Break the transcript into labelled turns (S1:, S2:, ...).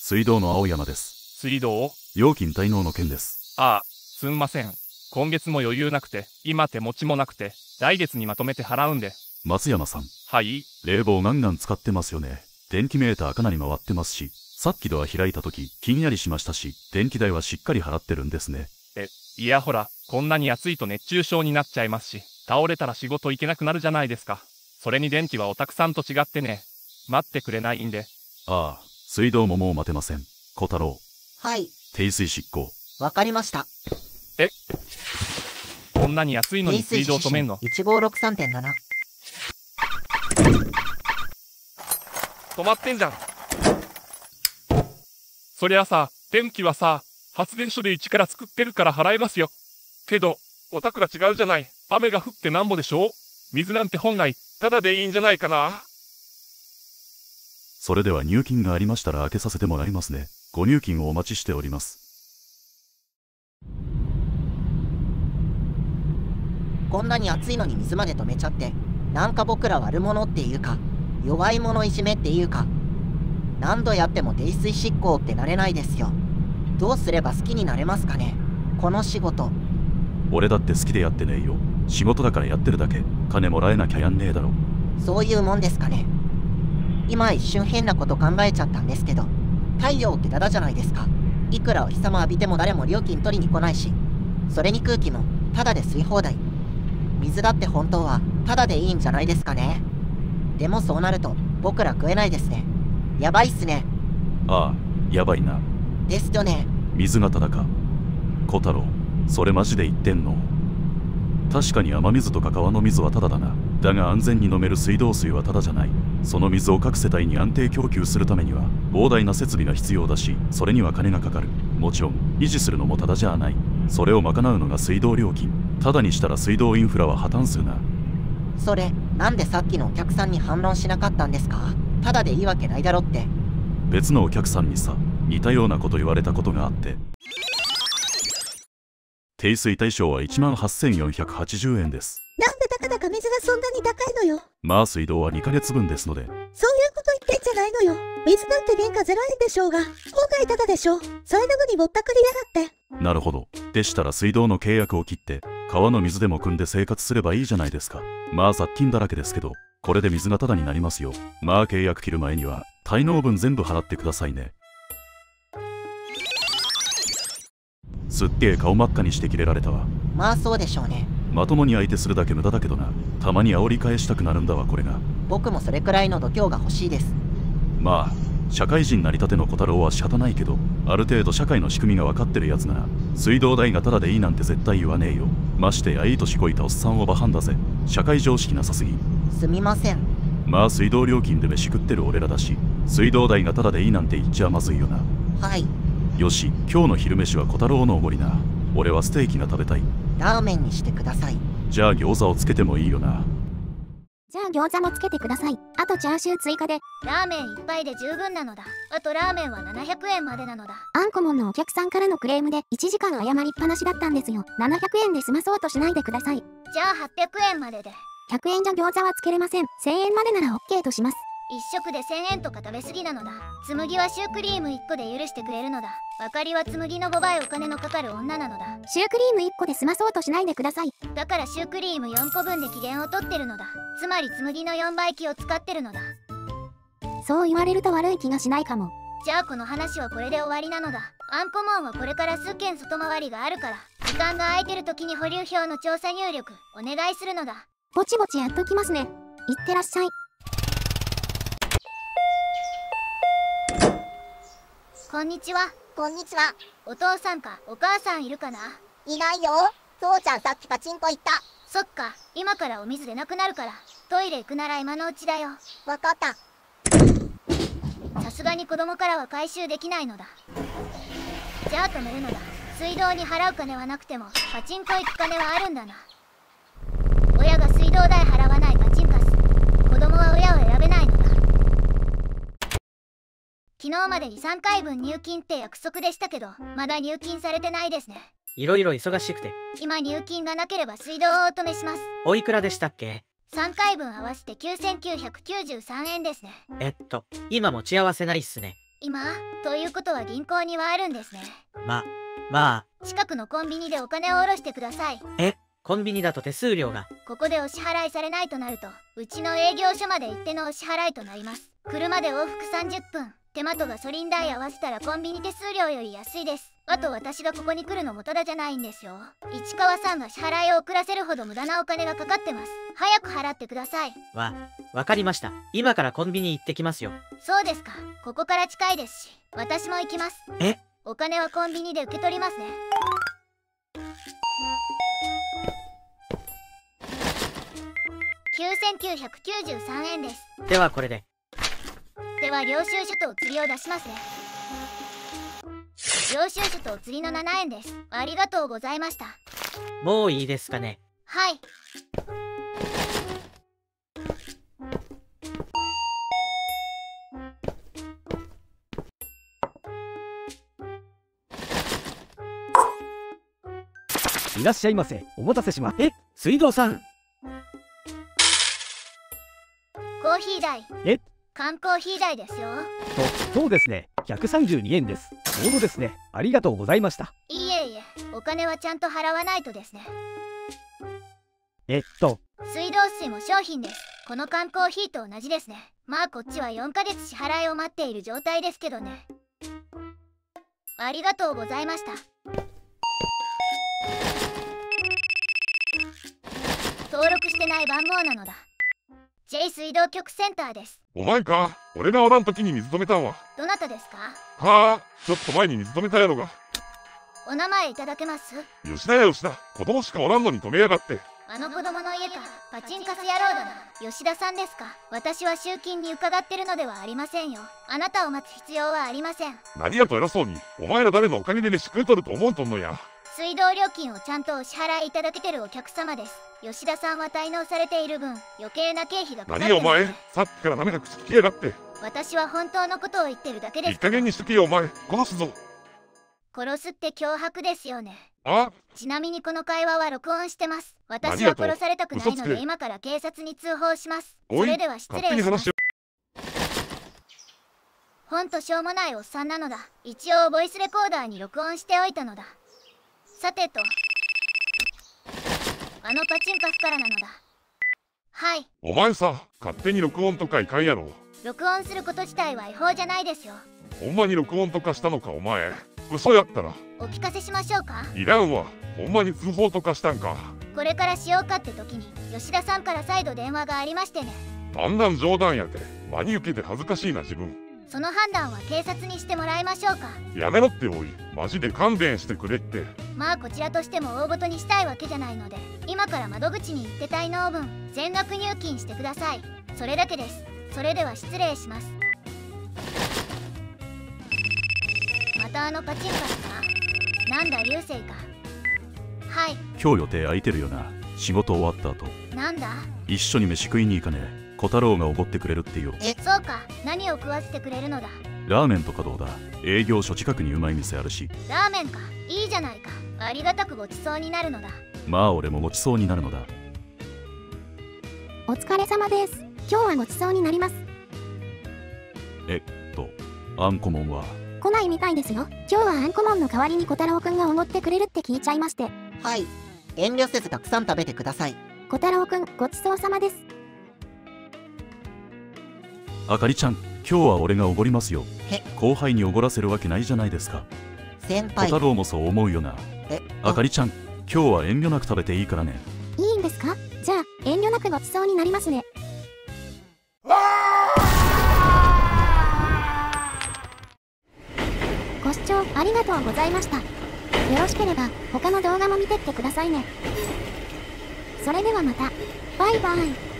S1: 水道の青山です。
S2: 水道？
S1: 料金滞納の件です。
S2: ああ、すんません。今月も余裕なくて、今手持ちもなくて、来月にまとめて払うんで。
S1: 松山さん。
S2: はい？
S1: 冷房ガンガン使ってますよね。電気メーターかなり回ってますし、さっきドア開いた時ひんやりしましたし、電気代はしっかり払ってるんですね。
S2: いやほら、こんなに暑いと熱中症になっちゃいますし、倒れたら仕事行けなくなるじゃないですか。それに電気はおたくさんと違ってね、待ってくれないんで。
S1: ああ、水道ももう待てません。小太郎。
S3: はい。
S1: 停水執行。
S3: わかりました。
S2: こんなに暑いのに水道止めんの？
S3: 1563.7。
S2: 止まってんじゃん。そりゃさ、電気はさ、発電所で一から作ってるから払えますよ。けど、お宅が違うじゃない。雨が降ってなんぼでしょ？水なんて本来、ただでいいんじゃないかな。
S1: それでは入金がありましたら開けさせてもらいますね。ご入金をお待ちしております。
S3: こんなに暑いのに水まで止めちゃって、なんか僕ら悪者っていうか、弱い者いじめっていうか、何度やっても泥酔執行ってなれないですよ。どうすれば好きになれますかね、この仕事。
S1: 俺だって好きでやってねえよ。仕事だからやってるだけ。金もらえなきゃやんねえだろ。
S3: そういうもんですかね。今一瞬変なこと考えちゃったんですけど、太陽ってタダじゃないですか。いくらお日様浴びても誰も料金取りに来ないし、それに空気もタダで吸い放題。水だって本当はタダでいいんじゃないですかね。でもそうなると僕ら食えないですね。やばいっすね。
S1: ああ、やばいな。
S3: ですよね。
S1: 水がタダか。小太郎、それマジで言ってんの？確かに雨水とか川の水はタダだな。だが安全に飲める水道水はタダじゃない。その水を各世帯に安定供給するためには膨大な設備が必要だし、それには金がかかる。もちろん維持するのもタダじゃない。それを賄うのが水道料金。タダにしたら水道インフラは破綻するな。
S3: それなんでさっきのお客さんに反論しなかったんですか？タダでいいわけないだろって。
S1: 別のお客さんにさ、似たようなこと言われたことがあって。低水対象は18,480円です。
S4: なんでたかだか水がそんなに高いのよ。
S1: まあ水道は2ヶ月分ですので。
S4: そういうこと言ってんじゃないのよ。水なんて原価0円でしょうが、今回ただでしょ。それなのにぼったくりやがって。
S1: なるほど。でしたら水道の契約を切って川の水でも汲んで生活すればいいじゃないですか。まあ雑菌だらけですけど、これで水がタダになりますよ。まあ契約切る前には滞納分全部払ってくださいね。すっげえ顔真っ赤にしてキレられたわ。
S3: まあそうでしょうね。
S1: まともに相手するだけ無駄だけどな。たまに煽り返したくなるんだわこれが。
S3: 僕もそれくらいの度胸が欲しいです。
S1: まあ社会人なりたての小太郎は仕方ないけど、ある程度社会の仕組みが分かってるやつなら水道代がタダでいいなんて絶対言わねえよ。ましてやいい年こいたおっさんをバハンだぜ。社会常識なさすぎ。
S3: すみません。
S1: まあ水道料金で飯食ってる俺らだし、水道代がタダでいいなんて言っちゃまずいよな。
S3: はい。
S1: よし、今日の昼飯は小太郎のおごりな。俺はステーキが食べたい。
S3: ラーメンにしてください。
S1: じゃあ餃子をつけてもいいよな。
S4: じゃあ餃子もつけてください。あとチャーシュー追加で。
S5: ラーメン1杯で十分なのだ。あとラーメンは700円までなのだ。
S4: アンコモンのお客さんからのクレームで1時間謝りっぱなしだったんですよ。700円で済まそうとしないでください。
S5: じゃあ800円までで。
S4: 100円じゃ餃子はつけれません。1000円までなら OK とします。
S5: 1食で1000円とか食べ過ぎなのだ。紬はシュークリーム1個で許してくれるのだ。あかりは紬の5倍お金のかかる女なのだ。
S4: シュークリーム1個で済まそうとしないでください。
S5: だからシュークリーム4個分で期限を取ってるのだ。つまり紬の4倍機を使ってるのだ。
S4: そう言われると悪い気がしないかも。
S5: じゃあこの話はこれで終わりなのだ。アンコモンはこれから数件外回りがあるから、時間が空いてる時に保留表の調査入力お願いするのだ。
S4: ぼちぼちやっときますね。いってらっしゃい。
S5: こんにちは。
S6: こんにちは。
S5: お父さんかお母さんいるかな？
S6: いないよ。父ちゃんさっきパチンコ行った。
S5: そっか、今からお水出なくなるからトイレ行くなら今のうちだよ。
S6: わかった。
S5: さすがに子供からは回収できないのだ。じゃあ止めるのだ。水道に払う金はなくてもパチンコ行く金はあるんだな。親が水道代払わないパチンカス。子供は親を選べないのだ。昨日までに3回分入金って約束でしたけど、まだ入金されてないですね。
S7: いろいろ忙しくて。
S5: 今入金がなければ水道をお止めします。
S7: おいくらでしたっけ
S5: ？3回分合わせて9993円ですね。
S7: 今持ち合わせないっすね。
S5: 今ということは銀行にはあるんですね。
S7: まあ、
S5: 近くのコンビニでお金を下ろしてください。
S7: コンビニだと手数料が。
S5: ここでお支払いされないとなると、うちの営業所まで行ってのお支払いとなります。車で往復30分。手間とガソリン代合わせたらコンビニ手数料より安いです。あと私がここに来るのもタダじゃないんですよ。市川さんが支払いを遅らせるほど無駄なお金がかかってます。早く払ってください。
S7: わかりました。今からコンビニ行ってきますよ。
S5: そうですか。ここから近いですし、私も行きます。お金はコンビニで受け取りますね。9993円です。
S7: ではこれで。
S5: では領収書とお釣りを出しますね。領収書とお釣りの7円です。ありがとうございました。
S7: もういいですかね。
S5: はい。
S8: いらっしゃいませ。お待たせしま。水道さん。
S5: コーヒー代。缶コーヒー代ですよ。
S8: そうですね。132円です。ちょうどですね。ありがとうございました。
S5: いえいえ、お金はちゃんと払わないとですね。水道水も商品です。この缶コーヒーと同じですね。まあこっちは4ヶ月支払いを待っている状態ですけどね。ありがとうございました。登録してない番号なのだ。J 水道局センターです。
S2: お前か。俺がおらん時に水止めたんわ。
S5: どなたですか？
S2: はあ、ちょっと前に水止めたやろが。
S5: お名前いただけます？
S2: 吉田や吉田。子供しかおらんのに止めやがって。
S5: あの子供の家か。パチンカス野郎だな。吉田さんですか。私は集金に伺ってるのではありませんよ。あなたを待つ必要はありません。
S2: 何やと偉そうに。お前ら誰のおかげで飯食うとると思うとんのや。
S5: 水道料金をちゃんとお支払いいただけてるお客様です。吉田さんは滞納されている分、余計な経費がかかってます。
S2: 何お前、さっきからなめた口聞きやがって。
S5: 私は本当のことを言ってるだけです。
S2: いい加減にしとけよお前。殺すぞ。
S5: 殺すって脅迫ですよね。
S2: あ？
S5: ちなみにこの会話は録音してます。私は殺されたくないので今から警察に通報します。それでは失礼します。ほんとしょうもないおっさんなのだ。一応ボイスレコーダーに録音しておいたのだ。さてと、あのパチンカスからなのだ。はい。
S2: お前さ、勝手に録音とかいかんやろ。
S5: 録音すること自体は違法じゃないですよ。
S2: ほんまに録音とかしたのかお前。嘘やったら
S5: お聞かせしましょうか。
S2: いらんわ。ほんまに通報とかしたんか。
S5: これからしようかって時に吉田さんから再度電話がありましてね。
S2: あんなん冗談やて。真に受けて恥ずかしいな自分。
S5: その判断は警察にしてもらいましょうか。
S2: やめろっておい。マジで勘弁してくれって。
S5: まあこちらとしても大ごとにしたいわけじゃないので、今から窓口に行って滞納分全額入金してください。それだけです。それでは失礼します。またあのパチンカスか。なんだ流星か。はい。
S1: 今日予定空いてるよな。仕事終わった後。
S5: なんだ？
S1: 一緒に飯食いに行かねえ。小太郎がおごってくれるってよ。
S5: そうか。何を食わせてくれるのだ？
S1: ラーメンとかどうだ？営業所近くにうまい店あるし。
S5: ラーメンか。いいじゃないか。ありがたくごちそうになるのだ。
S1: まあ俺もごちそうになるのだ。
S4: お疲れ様です。今日はごちそうになります。
S1: あんこもんは
S4: 来ないみたいですよ。今日はあんこもんの代わりに小太郎くんがおごってくれるって聞いちゃいまして。
S3: はい。遠慮せずたくさん食べてください。
S4: 小太郎くん、ごちそうさまです。
S1: あかりちゃん、今日は俺がおごりますよ。後輩におごらせるわけないじゃないですか。
S3: 先輩。
S1: 小太郎もそう思うよな。あかりちゃん、今日は遠慮なく食べていいからね。
S4: いいんですか？じゃあ遠慮なくごちそうになりますね。ご視聴ありがとうございました。よろしければ他の動画も見てってくださいね。それではまた。バイバイ。